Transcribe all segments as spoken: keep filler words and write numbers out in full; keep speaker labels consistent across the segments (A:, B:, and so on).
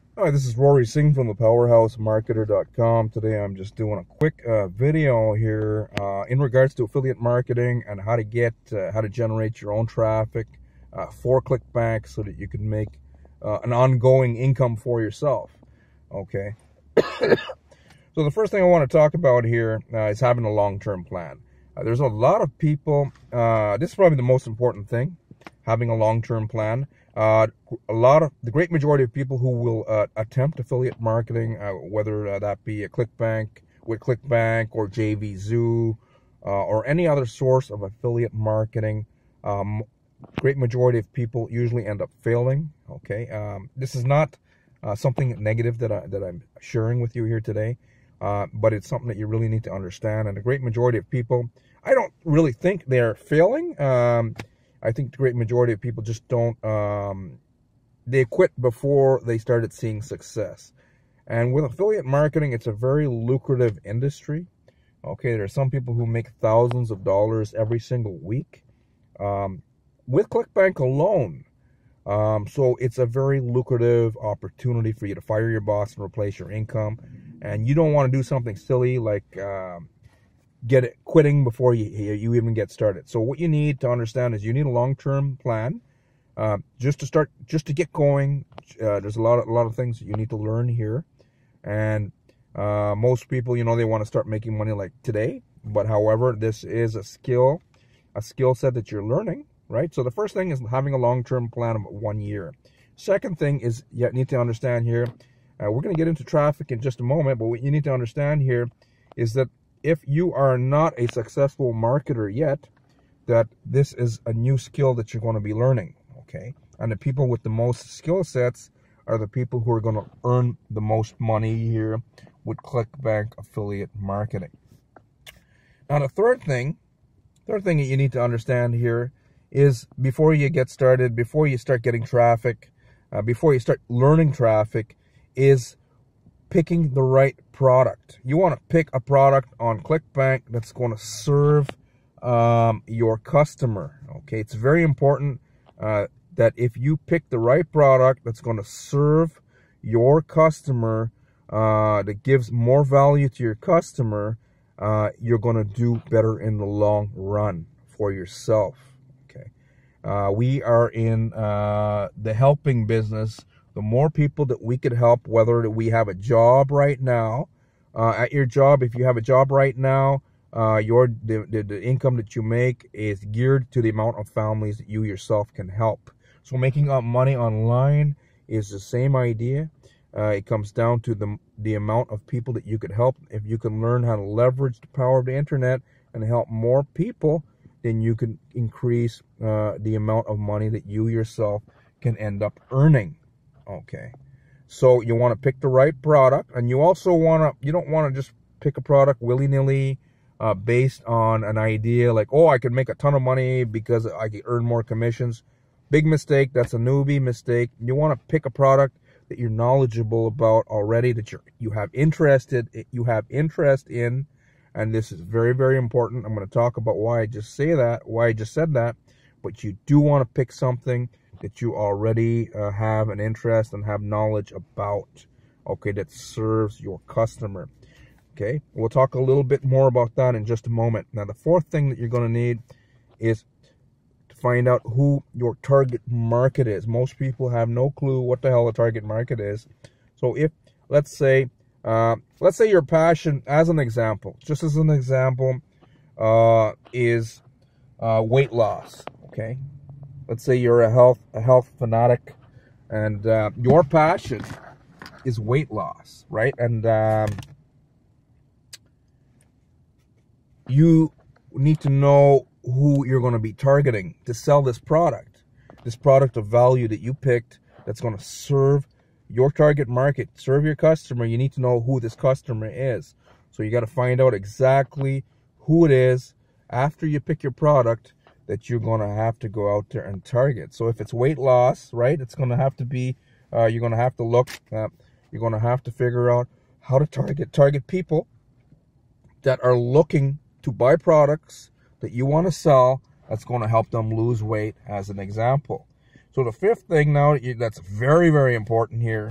A: Hi, this is Rory Singh from the powerhouse marketer dot com. Today I'm just doing a quick uh, video here uh, in regards to affiliate marketing and how to get, uh, how to generate your own traffic uh, for ClickBank so that you can make uh, an ongoing income for yourself. Okay. So the first thing I want to talk about here uh, is having a long-term plan. Uh, there's a lot of people, uh, this is probably the most important thing, having a long-term plan. Uh, a lot of the great majority of people who will uh, attempt affiliate marketing, uh, whether uh, that be a ClickBank with ClickBank or JVZoo uh, or any other source of affiliate marketing, um, great majority of people usually end up failing. Okay, um, this is not uh, something negative that I that I'm sharing with you here today, uh, but it's something that you really need to understand. And the great majority of people, I don't really think they're failing. Um, I think the great majority of people just don't, um, they quit before they started seeing success. And with affiliate marketing, it's a very lucrative industry. Okay, there are some people who make thousands of dollars every single week um, with ClickBank alone. Um, so it's a very lucrative opportunity for you to fire your boss and replace your income. And you don't want to do something silly like um, get it quitting before you, you even get started. So what you need to understand is you need a long-term plan uh, just to start, just to get going. Uh, there's a lot of, a lot of things that you need to learn here. And uh, most people, you know, they want to start making money like today. But however, this is a skill, a skill set that you're learning, right? So the first thing is having a long-term plan of one year. Second thing is you need to understand here, uh, we're going to get into traffic in just a moment, but what you need to understand here is that if you are not a successful marketer yet, that this is a new skill that you're going to be learning, okay? And the people with the most skill sets are the people who are going to earn the most money here with ClickBank affiliate marketing. Now, the third thing, third thing that you need to understand here is before you get started, before you start getting traffic, uh, before you start learning traffic, is picking the right product. You want to pick a product on ClickBank that's going to serve um, your customer. Okay, it's very important uh, that if you pick the right product that's going to serve your customer, uh, that gives more value to your customer, uh, you're going to do better in the long run for yourself. Okay, uh, we are in uh, the helping business. The more people that we could help, whether we have a job right now, uh, at your job, if you have a job right now, uh, your the, the, the income that you make is geared to the amount of families that you yourself can help. So making up money online is the same idea. Uh, it comes down to the, the amount of people that you could help. If you can learn how to leverage the power of the internet and help more people, then you can increase uh, the amount of money that you yourself can end up earning. Okay, so you want to pick the right product, and you also want to, you don't want to just pick a product willy-nilly uh, based on an idea like, oh, I could make a ton of money because I could earn more commissions. Big mistake. That's a newbie mistake. You want to pick a product that you're knowledgeable about already, that you're, you have interested, you have interest in, and this is very, very important. I'm going to talk about why I just say that, why I just said that, but you do want to pick something that you already uh, have an interest and have knowledge about, okay, that serves your customer. Okay, we'll talk a little bit more about that in just a moment. Now, the fourth thing that you're going to need is to find out who your target market is. Most people have no clue what the hell a target market is. So if, let's say, uh, let's say your passion, as an example, just as an example, uh, is uh, weight loss, okay? Let's say you're a health a health fanatic, and uh, your passion is weight loss, right? And um, you need to know who you're going to be targeting to sell this product, this product of value that you picked that's going to serve your target market, serve your customer. You need to know who this customer is. So you got to find out exactly who it is after you pick your product that you're going to have to go out there and target. So if it's weight loss, right, it's going to have to be, uh, you're going to have to look, uh, you're going to have to figure out how to target, target people that are looking to buy products that you want to sell that's going to help them lose weight, as an example. So the fifth thing now that's very, very important here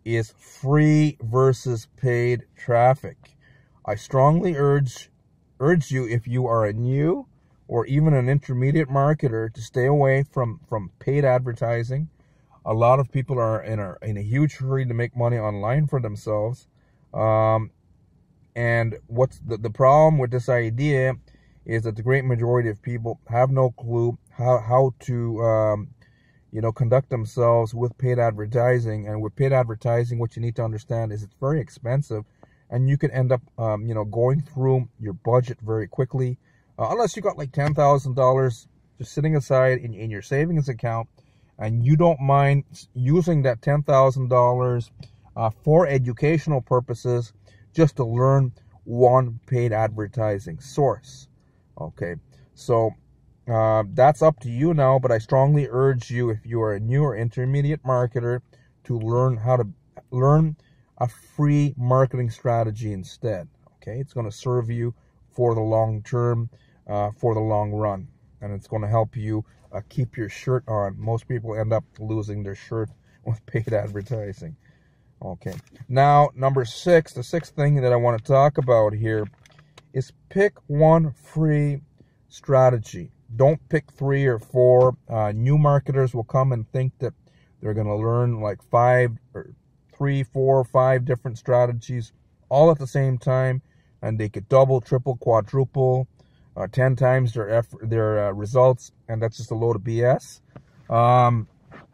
A: is free versus paid traffic. I strongly urge urge you, if you are a new or even an intermediate marketer, to stay away from, from paid advertising. A lot of people are in a, in a huge hurry to make money online for themselves. Um, and what's the, the problem with this idea is that the great majority of people have no clue how, how to, um, you know, conduct themselves with paid advertising. And with paid advertising, what you need to understand is it's very expensive, and you can end up, um, you know, going through your budget very quickly, uh, unless you got like ten thousand dollars just sitting aside in, in your savings account, and you don't mind using that ten thousand dollars uh, for educational purposes, just to learn one paid advertising source. Okay, so uh, that's up to you now, but I strongly urge you, if you are a new or intermediate marketer, to learn how to learn a free marketing strategy instead. Okay, it's going to serve you for the long term, uh, for the long run, and it's going to help you uh, keep your shirt on. Most people end up losing their shirt with paid advertising. Okay, now number six, the sixth thing that I want to talk about here is pick one free strategy. Don't pick three or four. Uh, new marketers will come and think that they're going to learn like five or three, four, five different strategies all at the same time, and they could double, triple, quadruple, uh, ten times their effort, their uh, results, and that's just a load of B S. Um,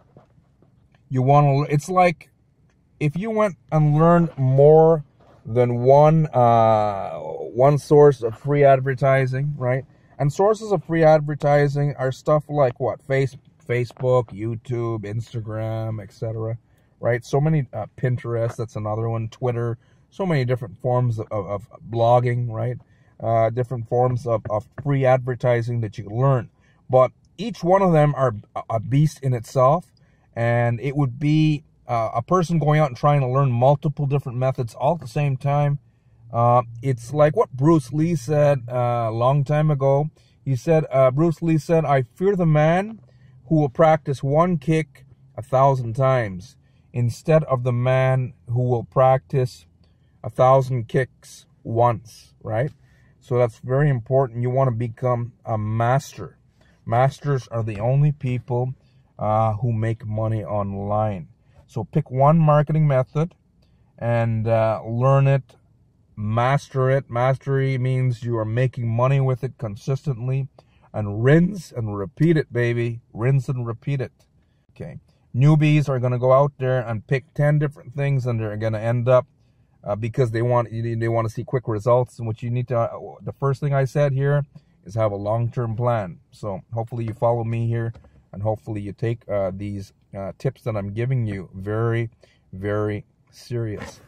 A: you want to. It's like if you went and learned more than one uh, one source of free advertising, right? And sources of free advertising are stuff like what? Face, Facebook, YouTube, Instagram, et cetera. Right? So many, uh, Pinterest, that's another one, Twitter, so many different forms of, of blogging, right? Uh, different forms of, of free advertising that you can learn. But each one of them are a beast in itself, and it would be uh, a person going out and trying to learn multiple different methods all at the same time. Uh, it's like what Bruce Lee said uh, a long time ago. He said, uh, Bruce Lee said, "I fear the man who will practice one kick a thousand times instead of the man who will practice a thousand kicks once," right? So that's very important. You want to become a master. Masters are the only people uh, who make money online. So pick one marketing method and uh, learn it. Master it. Mastery means you are making money with it consistently, and rinse and repeat it, baby. Rinse and repeat it. Okay. Newbies are going to go out there and pick ten different things, and they're going to end up uh, because they want they want to see quick results. And what you need to, uh, the first thing I said here is have a long-term plan. So hopefully you follow me here, and hopefully you take uh, these uh, tips that I'm giving you very, very serious.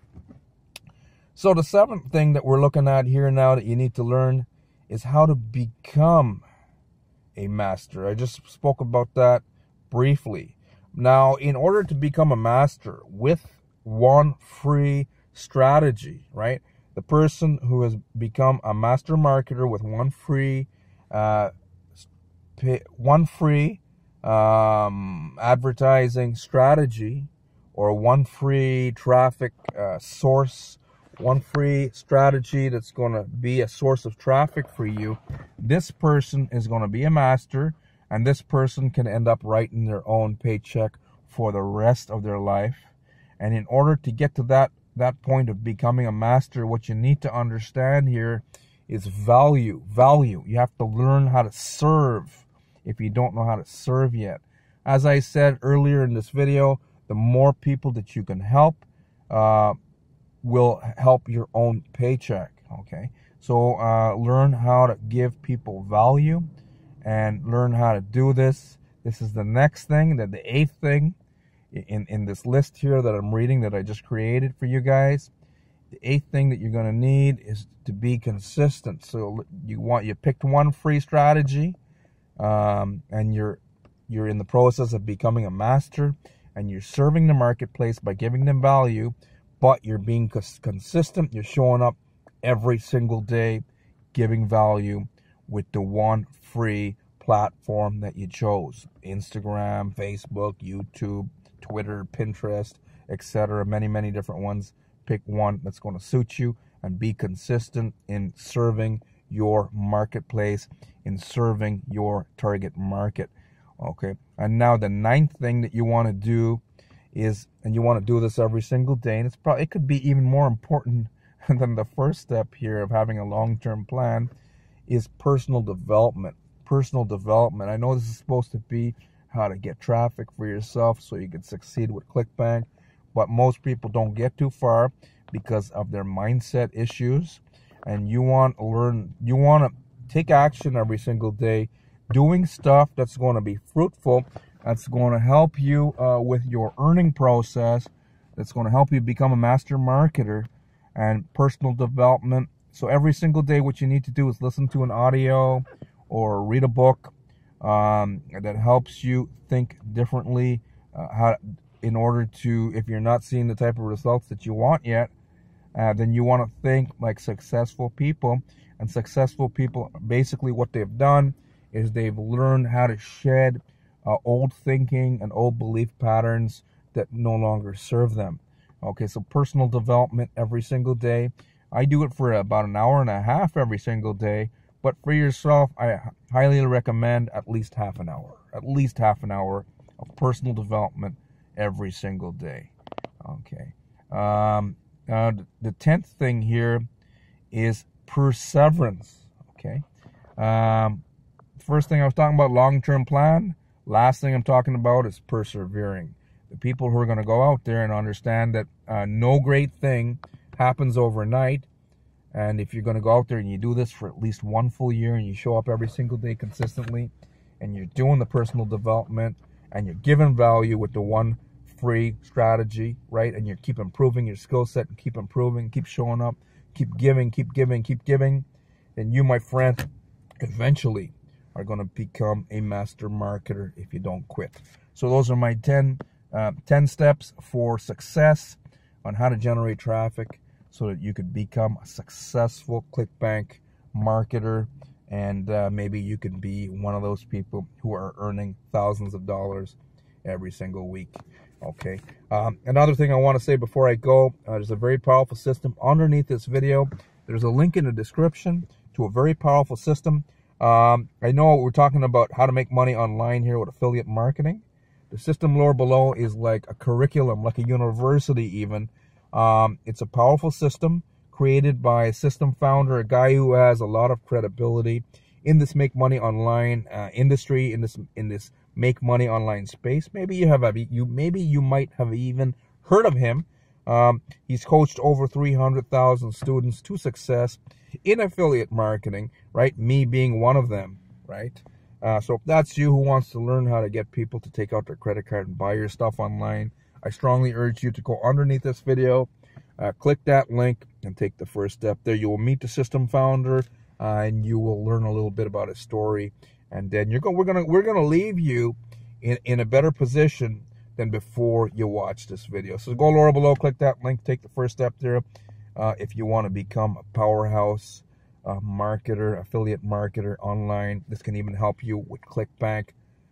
A: So the seventh thing that we're looking at here now that you need to learn is how to become a master. I just spoke about that briefly. Now, in order to become a master with one free strategy, right? The person who has become a master marketer with one free, uh, one free um, advertising strategy, or one free traffic uh, source, one free strategy that's going to be a source of traffic for you, this person is going to be a master, and this person can end up writing their own paycheck for the rest of their life. And in order to get to that, that point of becoming a master, what you need to understand here is value. Value. You have to learn how to serve if you don't know how to serve yet. As I said earlier in this video, the more people that you can help, uh, will help your own paycheck. Okay, so uh, learn how to give people value, and learn how to do this. This is the next thing, that the eighth thing in in this list here that I'm reading, that I just created for you guys. The eighth thing that you're going to need is to be consistent. So you want you picked one free strategy, um, and you're you're in the process of becoming a master, and you're serving the marketplace by giving them value. But you're being consistent. You're showing up every single day, giving value with the one free platform that you chose. Instagram, Facebook, YouTube, Twitter, Pinterest, et cetera. Many, many different ones. Pick one that's going to suit you and be consistent in serving your marketplace, in serving your target market. Okay, and now the ninth thing that you want to do is, and you want to do this every single day, and it's probably, it could be even more important than the first step here of having a long-term plan, is personal development. Personal development. I know this is supposed to be how to get traffic for yourself so you can succeed with ClickBank, but most people don't get too far because of their mindset issues. And you want to learn, you want to take action every single day, doing stuff that's going to be fruitful, that's going to help you uh, with your earning process, that's going to help you become a master marketer, and personal development. So every single day what you need to do is listen to an audio or read a book um, that helps you think differently, uh, how, in order to, if you're not seeing the type of results that you want yet, uh, then you want to think like successful people. And successful people, basically what they've done is they've learned how to shed uh, old thinking and old belief patterns that no longer serve them. Okay, so personal development every single day. I do it for about an hour and a half every single day, but for yourself, I highly recommend at least half an hour, at least half an hour of personal development every single day. Okay. Um, uh, the tenth thing here is perseverance. Okay. Um, first thing I was talking about, long-term plan. Last thing I'm talking about is persevering. The people who are going to go out there and understand that uh, no great thing happens overnight. And if you're going to go out there and you do this for at least one full year and you show up every single day consistently and you're doing the personal development and you're giving value with the one free strategy, right? And you keep improving your skill set and keep improving, keep showing up, keep giving, keep giving, keep giving, then you, my friend, eventually are going to become a master marketer if you don't quit. So those are my ten, uh, ten steps for success on how to generate traffic so that you could become a successful ClickBank marketer, and uh, maybe you could be one of those people who are earning thousands of dollars every single week. Okay. Um, another thing I want to say before I go, uh, there's a very powerful system underneath this video. There's a link in the description to a very powerful system. Um, I know we're talking about how to make money online here with affiliate marketing. The system lower below is like a curriculum, like a university even. Um, it's a powerful system created by a system founder, a guy who has a lot of credibility in this make money online uh, industry, in this in this make money online space. Maybe you have a, you maybe you might have even heard of him. Um, he's coached over three hundred thousand students to success in affiliate marketing, right? Me being one of them, right? Uh, so if that's you who wants to learn how to get people to take out their credit card and buy your stuff online, I strongly urge you to go underneath this video, uh, click that link, and take the first step. There you will meet the system founder, uh, and you will learn a little bit about his story. And then you're going, we're gonna we're gonna leave you in in a better position than before you watch this video. So go lower below, click that link, take the first step there. Uh, if you want to become a powerhouse uh, marketer, affiliate marketer online, this can even help you with ClickBank,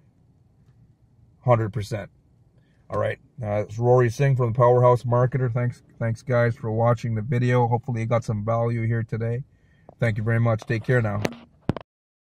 A: one hundred percent. All right, uh, it's Rory Singh from the Powerhouse Marketer. Thanks, thanks guys for watching the video. Hopefully you got some value here today. Thank you very much. Take care now.